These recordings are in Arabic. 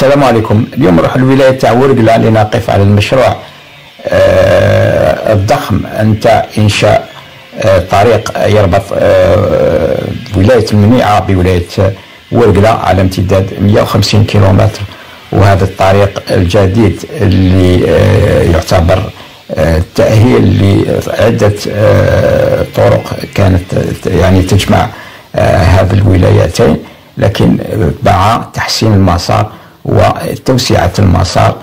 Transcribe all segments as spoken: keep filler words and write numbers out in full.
السلام عليكم. اليوم نروح لولاية تاع ورقلة لنقف على المشروع آه الضخم نتاع إنشاء آه طريق يربط آه ولاية المنيعة بولاية ورقلة على امتداد مئة وخمسين كيلومتر. وهذا الطريق الجديد اللي آه يعتبر آه تأهيل لعدة آه طرق كانت يعني تجمع آه هذه الولايتين، لكن مع تحسين المسار وتوسعة المسار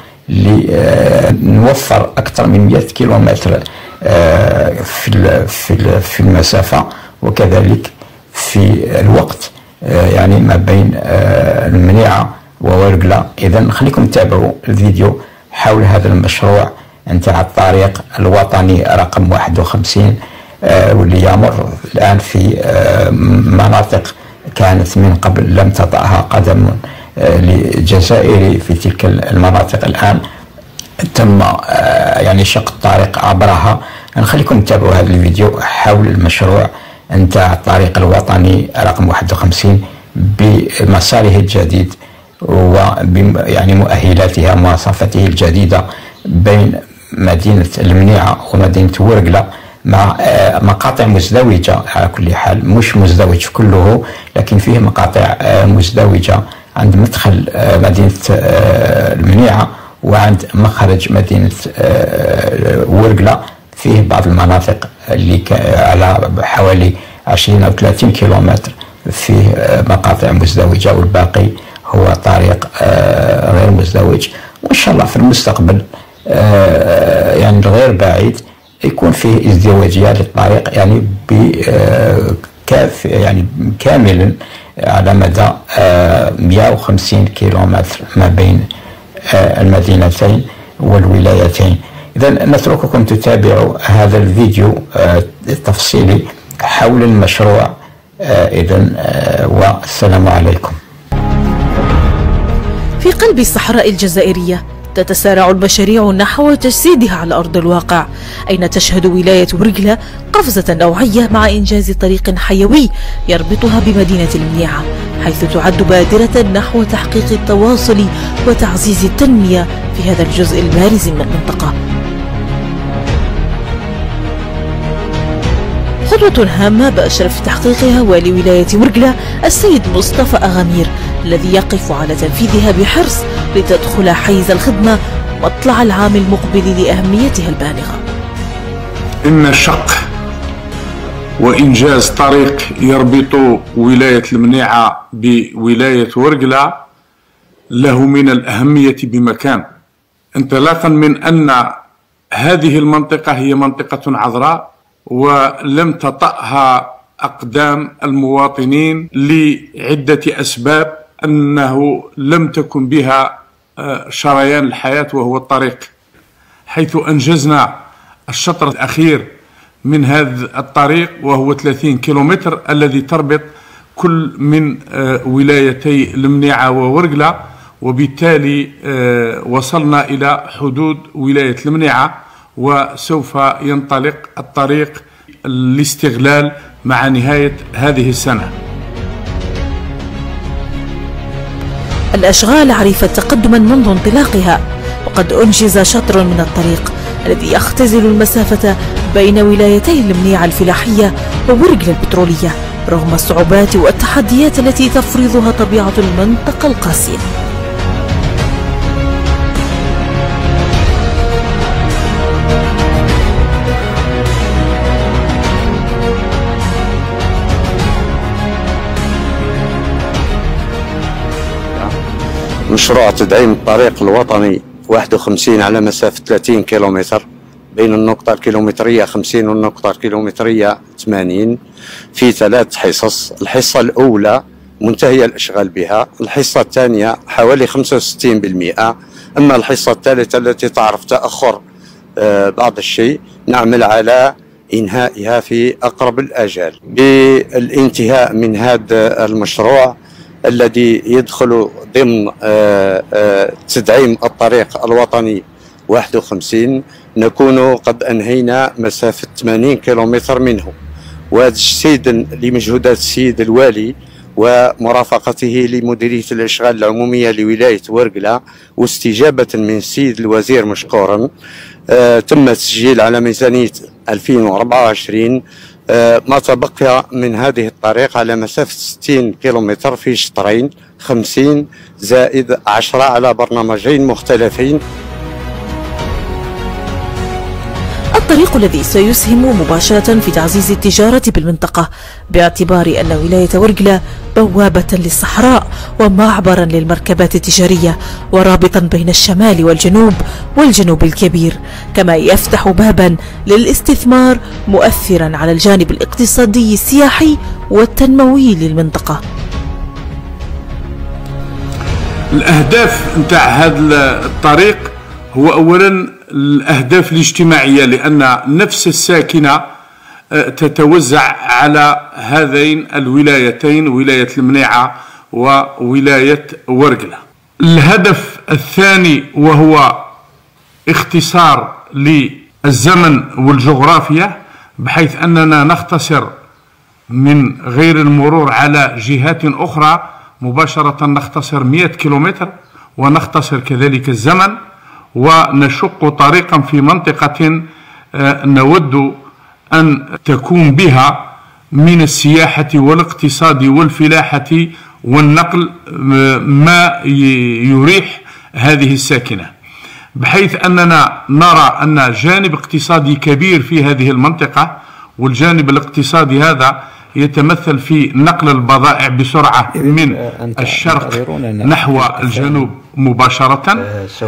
لنوفر أكثر من مئة كيلومتر في في المسافة، وكذلك في الوقت يعني ما بين المنيعة وورقلة. إذا نخليكم تتابعوا الفيديو حول هذا المشروع نتاع الطريق الوطني رقم واحد وخمسين، واللي يمر الآن في مناطق كانت من قبل لم تطأها قدم لجزائري في تلك المناطق. الآن تم يعني شق الطريق عبرها. نخليكم تتابعوا هذا الفيديو حول المشروع نتاع الطريق الوطني رقم واحد وخمسين بمساره الجديد ويعني مؤهلاتها ومواصفاته الجديدة بين مدينة المنيعة ومدينة ورقلة، مع مقاطع مزدوجة على كل حال، مش مزدوج كله لكن فيه مقاطع مزدوجة عند مدخل مدينة المنيعة وعند مخرج مدينة ورقلة. فيه بعض المناطق اللي على حوالي عشرين أو ثلاثين كيلومتر فيه مقاطع مزدوجة، والباقي هو طريق غير مزدوج. وإن شاء الله في المستقبل يعني غير بعيد يكون فيه ازدواجية للطريق يعني بكاف يعني كاملا على مدى مئة وخمسين كيلومتر ما بين المدينتين والولايتين. إذا نترككم تتابعوا هذا الفيديو التفصيلي حول المشروع. إذا والسلام عليكم. في قلب الصحراء الجزائرية تتسارع المشاريع نحو تجسيدها على أرض الواقع، أين تشهد ولاية ورقلة قفزة نوعية مع إنجاز طريق حيوي يربطها بمدينة المنيعة، حيث تعد بادرة نحو تحقيق التواصل وتعزيز التنمية في هذا الجزء البارز من المنطقة. خطوة هامة بأشرف تحقيقها والي ولاية ورقلة السيد مصطفى أغامير، الذي يقف على تنفيذها بحرص لتدخل حيز الخدمة مطلع العام المقبل لأهميتها البالغة. إن شق وإنجاز طريق يربط ولاية المنيعة بولاية ورقلة له من الأهمية بمكان، انطلاقا من أن هذه المنطقة هي منطقة عذراء ولم تطأها أقدام المواطنين لعدة أسباب، أنه لم تكن بها شريان الحياة وهو الطريق، حيث أنجزنا الشطر الأخير من هذا الطريق وهو ثلاثين كيلومتر الذي تربط كل من ولايتي المنيعة وورقلة، وبالتالي وصلنا إلى حدود ولاية المنيعة، وسوف ينطلق الطريق الاستغلال مع نهاية هذه السنة. الأشغال عرفت تقدما منذ انطلاقها، وقد أنجز شطر من الطريق الذي يختزل المسافة بين ولايتي المنيعة الفلاحية وورقلة البترولية، رغم الصعوبات والتحديات التي تفرضها طبيعة المنطقة القاسية. مشروع تدعيم الطريق الوطني واحد وخمسين على مسافة ثلاثين كيلومتر بين النقطة الكيلومترية خمسين والنقطة الكيلومترية ثمانين في ثلاث حصص. الحصة الأولى منتهية الإشغال بها، الحصة الثانية حوالي خمسة وستين بالمئة، أما الحصة الثالثة التي تعرف تأخر بعض الشيء نعمل على إنهائها في أقرب الآجال. بالانتهاء من هذا المشروع الذي يدخل ضمن تدعيم الطريق الوطني واحد وخمسين نكون قد أنهينا مسافة ثمانين كيلومتر منه، وهذا السيد لمجهودات السيد الوالي ومرافقته لمديرية الإشغال العمومية لولاية ورقلة، واستجابة من السيد الوزير مشكورا آه تم التسجيل على ميزانية ألفين وأربعة وعشرين آه ما تبقى من هذه الطريق على مسافة ستين كيلومتر في شطرين، خمسين زائد عشرة على برنامجين مختلفين. الطريق الذي سيسهم مباشرة في تعزيز التجارة بالمنطقة، باعتبار أن ولاية ورقلة بوابة للصحراء ومعبرا للمركبات التجارية، ورابطا بين الشمال والجنوب والجنوب الكبير، كما يفتح بابا للاستثمار مؤثرا على الجانب الاقتصادي السياحي والتنموي للمنطقة. الأهداف نتاع هذا الطريق هو أولا الأهداف الاجتماعية، لأن نفس الساكنة تتوزع على هذين الولايتين، ولاية المنيعة وولاية ورقلة. الهدف الثاني وهو اختصار للزمن والجغرافيا، بحيث أننا نختصر من غير المرور على جهات أخرى مباشرة، نختصر مئة كيلومتر، ونختصر كذلك الزمن، ونشق طريقا في منطقة نود أن تكون بها من السياحة والاقتصاد والفلاحة والنقل ما يريح هذه الساكنة، بحيث أننا نرى أن جانب اقتصادي كبير في هذه المنطقة، والجانب الاقتصادي هذا يتمثل في نقل البضائع بسرعة من الشرق نحو الجنوب مباشرة.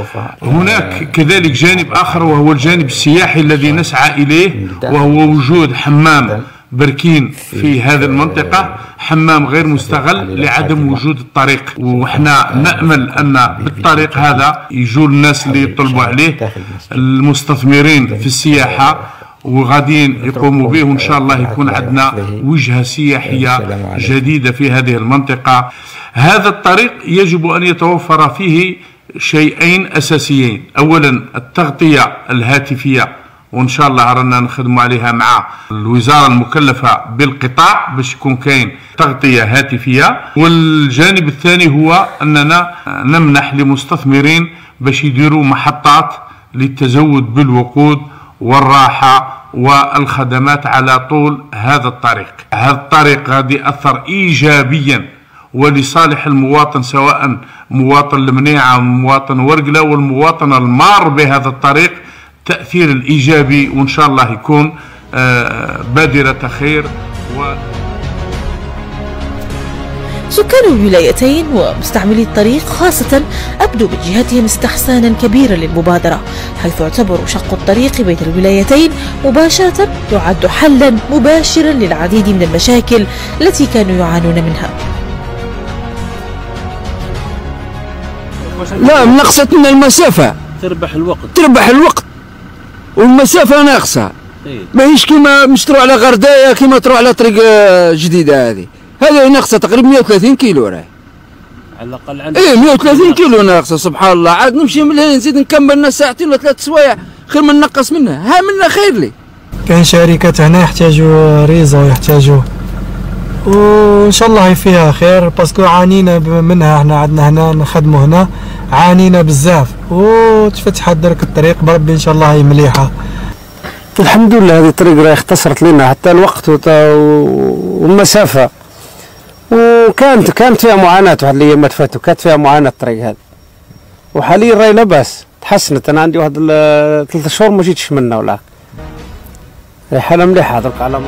هناك كذلك جانب آخر وهو الجانب السياحي الذي نسعى إليه، وهو وجود حمام بركين في هذه المنطقة، حمام غير مستغل لعدم وجود الطريق، وحنا نأمل أن بالطريق هذا يجوا الناس اللي يطلبوا عليه، المستثمرين في السياحة، وغاديين يقوموا به، وإن شاء الله يكون عندنا وجهة سياحية جديدة في هذه المنطقة. هذا الطريق يجب أن يتوفر فيه شيئين أساسيين، أولا التغطية الهاتفية، وإن شاء الله رانا نخدموا عليها مع الوزارة المكلفة بالقطاع باش يكون كاين تغطية هاتفية، والجانب الثاني هو أننا نمنح لمستثمرين باش يديروا محطات للتزود بالوقود والراحة والخدمات على طول هذا الطريق. هذا الطريق غادي يأثر إيجابيا ولصالح المواطن، سواء مواطن المنيعة ومواطن ورقلة والمواطن المار بهذا الطريق، تأثير الإيجابي، وإن شاء الله يكون بادرة خير. و سكان الولايتين ومستعملي الطريق خاصة أبدوا من جهتهم استحسانا كبيرا للمبادرة، حيث اعتبروا شق الطريق بين الولايتين مباشرة يعد حلا مباشرا للعديد من المشاكل التي كانوا يعانون منها. لا، نقصت لنا المسافة، تربح الوقت تربح الوقت والمسافة ناقصة، ماهيش كيما مش تروح على غرداية كيما تروح على طريق جديدة. هذه هذه ناقصة تقريبا مئة وثلاثين كيلو راهي على الأقل عندك. إيه مئة وثلاثين كيلو ناقصة، سبحان الله. عاد نمشي من هنا نزيد نكمل لنا ساعتين ولا ثلاث سوايع، خير من نقص منها، ها منا خير لي. كاين شركات هنا يحتاجوا ريزو، يحتاجوا، وان شاء الله فيها خير، باسكو عانينا منها. احنا عندنا هنا نخدموا هنا عانينا بزاف، وتفتحت درك الطريق بربي ان شاء الله هي مليحه. الحمد لله هذه الطريق راهي اختصرت لنا حتى الوقت والمسافه، وكانت كانت فيها معاناه واحد الايامات فاتوا، كانت فيها معاناه الطريق هذا، وحاليا راهي لاباس تحسنت. انا عندي واحد ثلاث شهور ما جيتش منها ولا هي حاله مليحه درك على ما.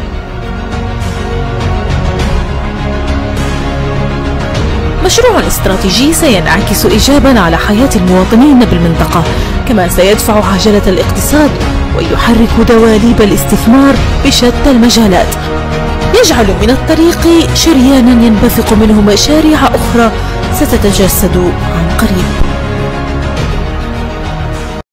مشروع استراتيجي سينعكس إيجابا على حياة المواطنين بالمنطقة، كما سيدفع عجلة الاقتصاد ويحرك دواليب الاستثمار بشتى المجالات، يجعل من الطريق شريانا ينبثق منه مشاريع أخرى ستتجسد عن قريب.